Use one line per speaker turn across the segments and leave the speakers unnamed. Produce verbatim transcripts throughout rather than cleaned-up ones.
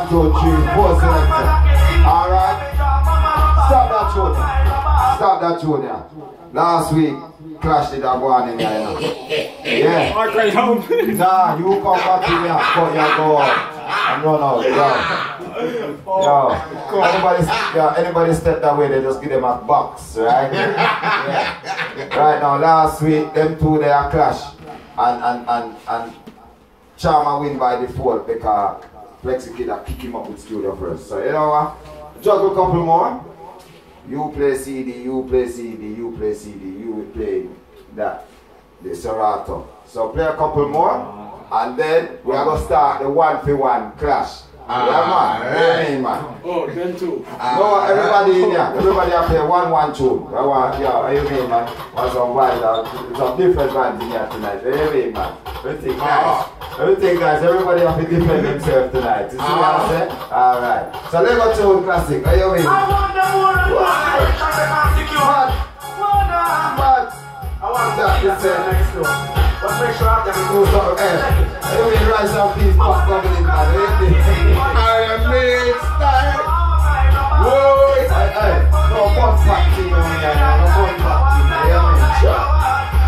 One, two, three, four selector. Alright? Stop that tune. Stop that tune, yeah. Last week, Clash did that one in there, you know. Yeah.
I came home.
Nah, you come back in here, cut your go out and run out, yo. Yo. Anybody, yeah, anybody step that way, they just give them a box, right? Yeah. Right now, last week, them two they are clash. And and and and Charma win by default because Flexi Kid a kick him up with studio first. So you know what? Juggle a couple more. You play C D, you play C D, you play C D, you will play that, the Serato. So play a couple more, and then we are gonna start the one for one clash.
Ah,
yeah, man.
right.
Yeah, man.
Oh, then two.
Ah, no, everybody in here, everybody have play one one two. I want, yeah, what you mean, man? Want some vibes, uh, some different vibes in here tonight. What you mean, man? Everything nice. Everything nice. Everybody have to defend themselves tonight. You see what I'm saying? All right. So let's go to classic. What you mean? I want the one. Why? What? What? I want that. This is next door. Let's make sure I can go something else. You mean rise up these pop bubbling, man?
I am made style.
Whoa! Hey, hey, no fun party on here, no fun party. You know what I mean?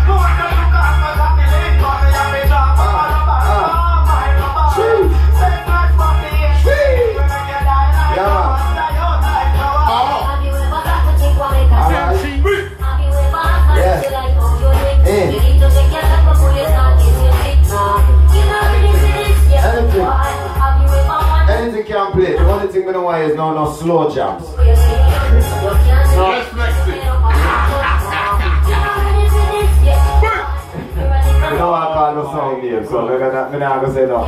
Anything can play. The only thing we don't want is no no slow jams.
Yes, Flexi.
You don't want to call no sound name, so we're not going to say no.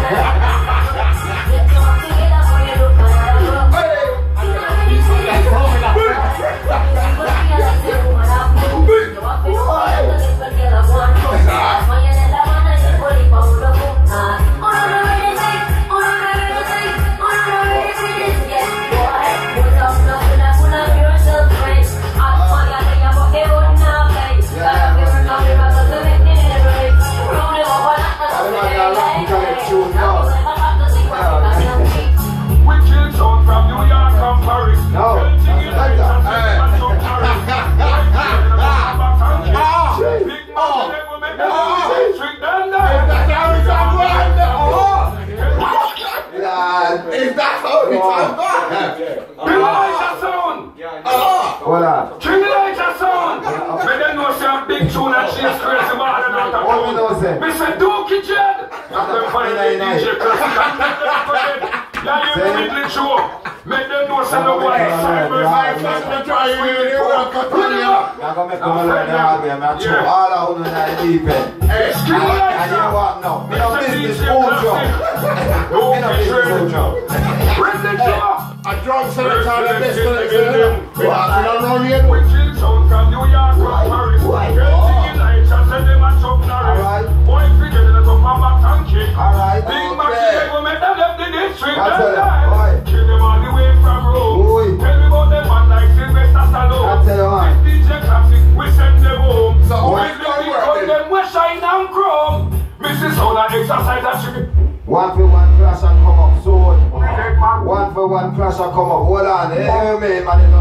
Hold on.
Tribulation sound! But then no some big tune and she's crazy man and not a
What we know say?
Mister Dookie Jed! I'm going to find the D J Classic and let them go ahead. Yeah, you middle show. Make them know some of what is cyber life and the try you really work out on you.
I'm going to make them learn the hard way. I'm going to throw all out on the deep end.
Hey,
And you know what now? Me no business old job. Me no business old job.
Bring the show!
A drunk selector on the best selector. We have to run here.
We chill sound from New York to Paris. Girls in lights and send them a chop Norris. Boy figure them up and back and kick. Big Maxi go make them left the district and die. Kill them all the way from Rome. Tell me about them man like Sylvester Stallone. This D J Classic, we send them home.
So
we bring it on them, we shine and chrome. Missus Sola exercise and chicken.
One for one clash and come up soon. One for one clash and come up. Hold on, hey, hey, man, man.